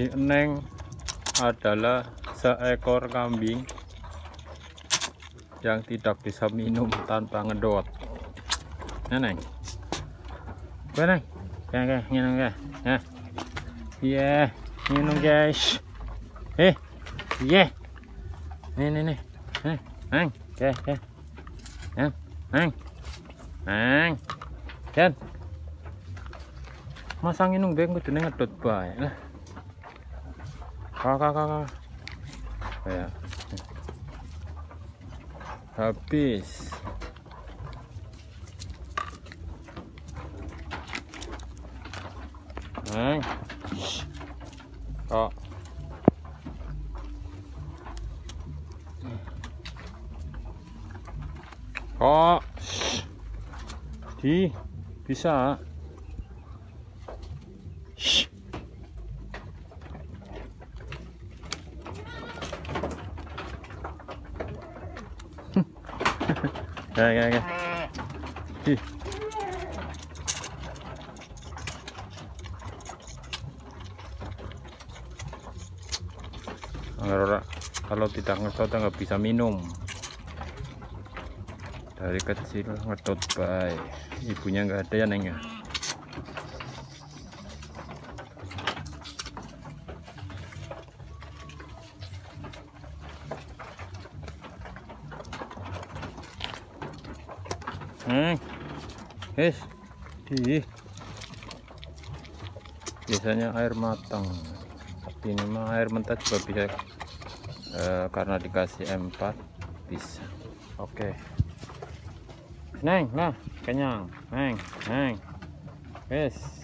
Si Neng adalah seekor kambing yang tidak bisa minum tanpa ngedot. Neng, Neng, minum ya, iya, minum guys. Iya, nih, Neng, Neng, masa nginung beng kudu ngedot bae lah. Kakak. Ya. Habis. Kok. Bisa. Ya. Kalau tidak ngedot nggak bisa minum. Dari kecil ngedot baik. Ibunya nggak ada ya, Neng ya. Biasanya air matang, tapi ini mah air mentah juga bisa, karena dikasih M4 bisa. Oke. Neng, nah kenyang, Neng,